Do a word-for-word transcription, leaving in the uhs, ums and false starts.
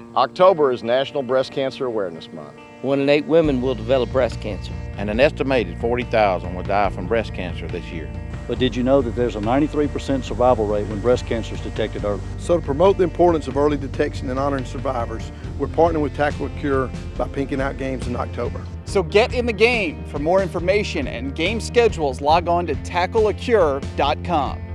October is National Breast Cancer Awareness Month. One in eight women will develop breast cancer. And an estimated forty thousand will die from breast cancer this year. But did you know that there's a ninety-three percent survival rate when breast cancer is detected early? So to promote the importance of early detection and honoring survivors, we're partnering with Tackle a Cure by pinking out games in October. So get in the game. For more information and game schedules, log on to tackle a cure dot com.